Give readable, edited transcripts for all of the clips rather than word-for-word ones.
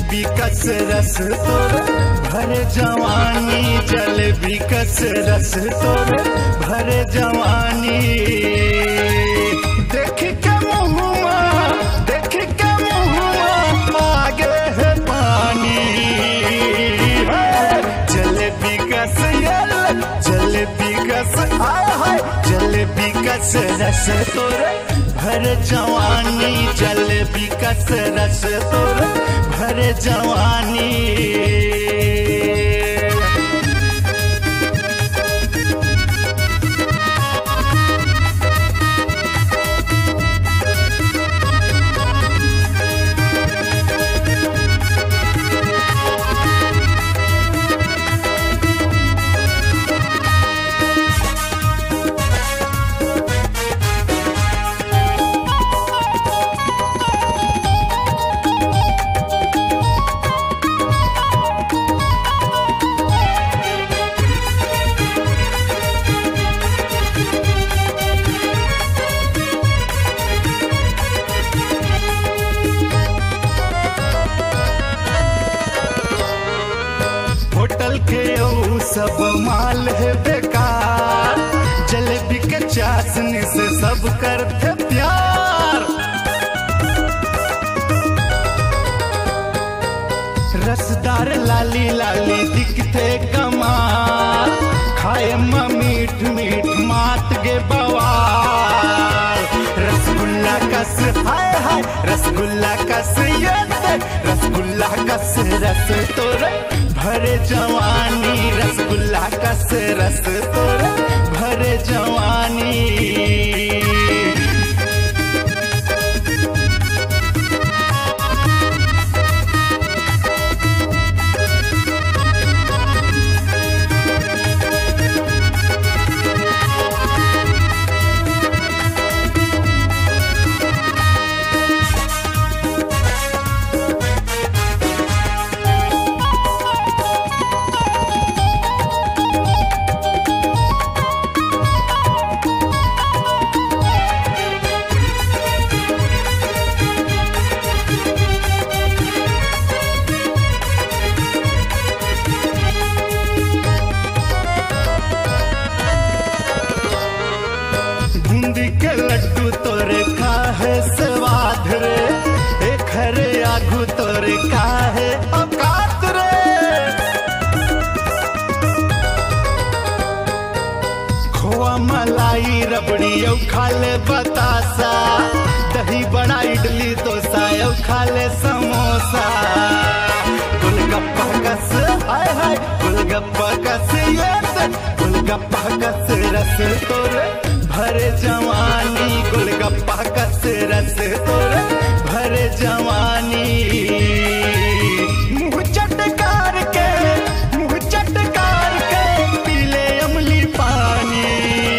जलेबी कस रस तोर भर जवानी, जलेबी कस रस तोर भर जवानी। देख के मुहुआ, देख के मुहुआ आगे है पानी। जलेबी कस जलेबी कस आय हाय, जलेबी कस रस तोर भर जवानी, जलेबी कस रस तोर भर जवानी। होटल के सब माल है बेकार, जलेबी के चाशनी से सब करते प्यार। रसदार लाली लाली दिखते कमाल, खाए मीठ मीठ मात गे बवाल। रसगुल्ला कस हाय हाय, रसगुल्ला कस रसगुल्ला कस रस तोर भर जवानी, रसगुल्ला कस रस तोर भर जवानी। बूंदी के लड्डू तोरे काहे स्वाद रे, एक हरे आगू तोरे काहे औकात रे। खोआ मलाई रबड़ी यौ खाले बतासा, दही बड़ा इडली डोसा यौ खाले समोसा। गोलगप्पा कस हाय हाय, गोलगप्पा कस गोलगप्पा कस रस तोरे भर जवानी, गोलगप्पा कस रस तोर भर जवानी। मुँह चटकार के पीले अमली पानी।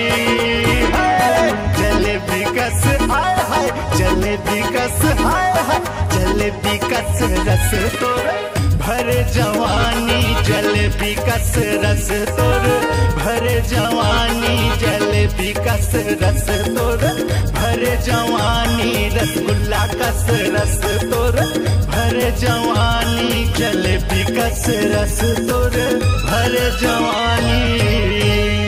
जलेबी कस हाय हाय, जलेबी कस हाय हाय, जलेबी कस रस तोर भर जवानी, जलेबी कस रस तोर भर जवानी। जलेबी कस रस तोर भर जवानी, रसगुल्ला कस रस तोर भर जवानी, जलेबी कस रस तोर भर जवानी।